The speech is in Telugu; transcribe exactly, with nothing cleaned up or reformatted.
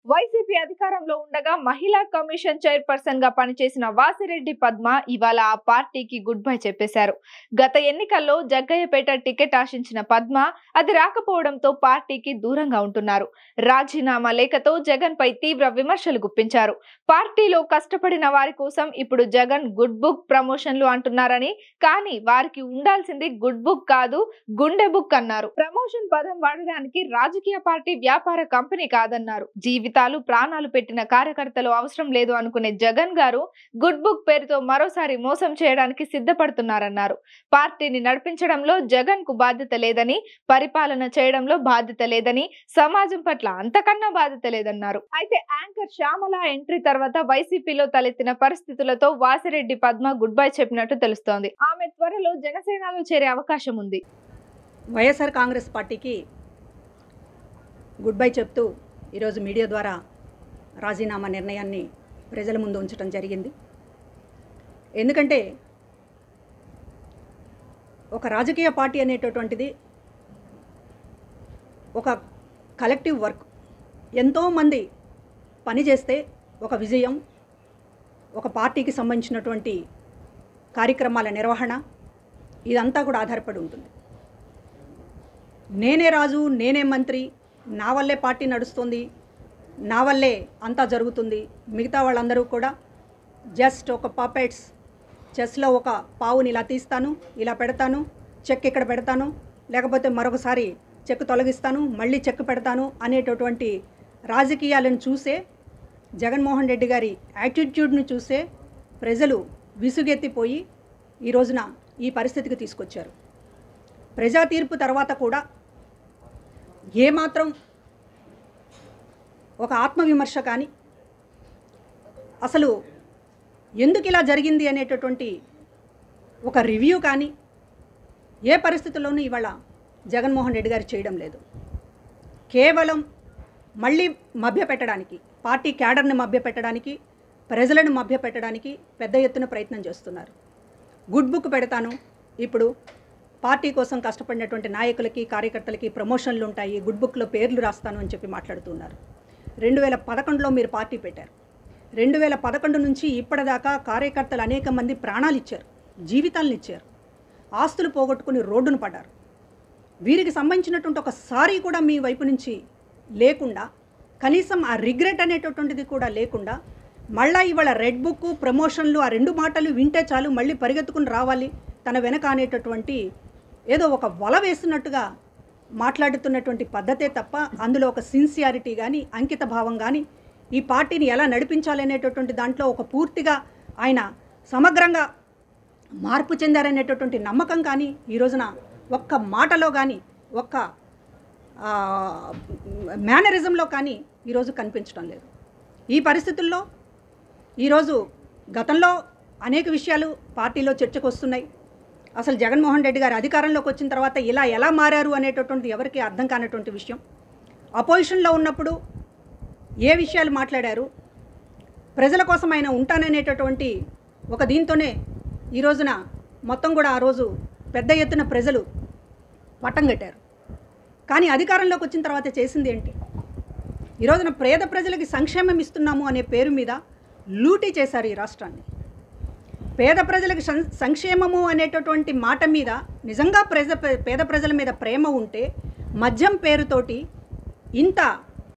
వైసీపీ అధికారంలో ఉండగా మహిళా కమిషన్ చైర్పర్సన్ గా పనిచేసిన వాసిరెడ్డి పద్మ ఇవాళ ఆ పార్టీకి గుడ్ బై చెప్పేశారు. గత ఎన్నికల్లో జగ్గయ్యపేట టికెట్ ఆశించిన పద్మ అది రాకపోవడంతో పార్టీకి దూరంగా ఉంటున్నారు. రాజీనామా లేఖతో జగన్ పై తీవ్ర విమర్శలు గుప్పించారు. పార్టీలో కష్టపడిన వారి కోసం ఇప్పుడు జగన్ గుడ్ బుక్ ప్రమోషన్లు అంటున్నారని, కానీ వారికి ఉండాల్సింది గుడ్ బుక్ కాదు గుండె బుక్ అన్నారు. ప్రమోషన్ పదం వాడడానికి రాజకీయ పార్టీ వ్యాపార కంపెనీ కాదన్నారు. జీవితాలు ప్రాణాలు పెట్టిన కార్యకర్తలు అవసరం లేదు అనుకునే జగన్ గారు గుడ్ బుక్ పేరుతో మరోసారి మోసం చేయడానికి సిద్ధపడుతున్నారన్నారు. పార్టీని నడిపించడంలో జగన్ కు బాధ్యత లేదని, పరిపాలన చేయడంలో బాధ్యత లేదని, సమాజం పట్ల అంతకన్నా బాధ్యత లేదన్నారు. అయితే యాంకర్ శ్యామల ఎంట్రీ తర్వాత వైసీపీలో తలెత్తిన పరిస్థితులతో వాసిరెడ్డి పద్మ గుడ్ బై చెప్పినట్టు తెలుస్తోంది. ఆమె త్వరలో జనసేనలో చేరే అవకాశం ఉంది. వైఎస్ఆర్ కాంగ్రెస్ పార్టీకి గుడ్ బై చెప్తూ ఈరోజు మీడియా ద్వారా రాజీనామా నిర్ణయాన్ని ప్రజల ముందు ఉంచడం జరిగింది. ఎందుకంటే ఒక రాజకీయ పార్టీ అనేటటువంటిది ఒక కలెక్టివ్ వర్క్. ఎంతోమంది పనిచేస్తే ఒక విజయం, ఒక పార్టీకి సంబంధించినటువంటి కార్యక్రమాల నిర్వహణ ఇదంతా కూడా ఆధారపడి ఉంటుంది. నేనే రాజు, నేనే మంత్రి, నా వల్లే పార్టీ నడుస్తుంది, నా వల్లే అంతా జరుగుతుంది, మిగతా వాళ్ళందరూ కూడా జస్ట్ ఒక పాపెట్స్, చెస్లో ఒక పావుని ఇలా తీస్తాను, ఇలా పెడతాను, చెక్ ఇక్కడ పెడతాను, లేకపోతే మరొకసారి చెక్ తొలగిస్తాను, మళ్ళీ చెక్ పెడతాను అనేటటువంటి రాజకీయాలను చూసే, జగన్మోహన్ రెడ్డి గారి యాటిట్యూడ్ను చూసే ప్రజలు విసుగెత్తిపోయి ఈ రోజున ఈ పరిస్థితికి తీసుకొచ్చారు. ప్రజా తీర్పు తర్వాత కూడా ఏమాత్రం ఒక ఆత్మవిమర్శ కానీ, అసలు ఎందుకు ఇలా జరిగింది అనేటటువంటి ఒక రివ్యూ కానీ ఏ పరిస్థితుల్లోనూ ఇవాళ జగన్మోహన్ రెడ్డి గారు చేయడం లేదు. కేవలం మళ్ళీ మభ్యపెట్టడానికి, పార్టీ క్యాడర్ని మభ్యపెట్టడానికి, ప్రజలను మభ్యపెట్టడానికి పెద్ద ఎత్తున ప్రయత్నం చేస్తున్నారు. గుడ్ బుక్ పెడతాను, ఇప్పుడు పార్టీ కోసం కష్టపడినటువంటి నాయకులకి, కార్యకర్తలకి ప్రమోషన్లు ఉంటాయి, గుడ్ బుక్లో పేర్లు రాస్తాను అని చెప్పి మాట్లాడుతున్నారు. రెండు వేల పదకొండులో మీరు పార్టీ పెట్టారు. రెండు వేల పదకొండు నుంచి ఇప్పటిదాకా కార్యకర్తలు అనేక మంది ప్రాణాలు ఇచ్చారు, జీవితాలను ఇచ్చారు, ఆస్తులు పోగొట్టుకుని రోడ్డును పడ్డారు. వీరికి సంబంధించినటువంటి ఒక సారీ కూడా మీ వైపు నుంచి లేకుండా, కనీసం ఆ రిగ్రెట్ అనేటటువంటిది కూడా లేకుండా, మళ్ళీ ఇవాళ రెడ్ బుక్, ప్రమోషన్లు ఆ రెండు మాటలు వింటే చాలు మళ్ళీ పరిగెత్తుకుని రావాలి తన వెనక అనేటటువంటి ఏదో ఒక వల వేస్తున్నట్టుగా మాట్లాడుతున్నటువంటి పద్ధతే తప్ప అందులో ఒక సిన్సియారిటీ కానీ, అంకిత భావం కానీ, ఈ పార్టీని ఎలా నడిపించాలనేటటువంటి దాంట్లో ఒక పూర్తిగా ఆయన సమగ్రంగా మార్పు చెందారనేటటువంటి నమ్మకం కానీ ఈ రోజున ఒక్క మాటలో కానీ, ఒక్క మేనరిజంలో కానీ ఈరోజు కనిపించడం లేదు. ఈ పరిస్థితుల్లో ఈరోజు గతంలో అనేక విషయాలు పార్టీలో చర్చకు వస్తున్నాయి. అసలు జగన్మోహన్ రెడ్డి గారు అధికారంలోకి వచ్చిన తర్వాత ఇలా ఎలా మారారు అనేటటువంటిది ఎవరికి అర్థం కానటువంటి విషయం. అపోజిషన్లో ఉన్నప్పుడు ఏ విషయాలు మాట్లాడారు, ప్రజల కోసం ఆయన ఉంటాననేటటువంటి ఒక దీంతోనే ఈ రోజున మొత్తం కూడా ఆ రోజు పెద్ద ఎత్తున ప్రజలు పట్టం కట్టారు. కానీ అధికారంలోకి వచ్చిన తర్వాత చేసింది ఏంటి? ఈ రోజున పేద ప్రజలకి సంక్షేమం ఇస్తున్నాము అనే పేరు మీద లూటీ చేశారు ఈ రాష్ట్రాన్ని. పేద ప్రజలకు సంక్షేమము అనేటటువంటి మాట మీద నిజంగా ప్రజ పేద ప్రజల మీద ప్రేమ ఉంటే మద్యం పేరుతోటి ఇంత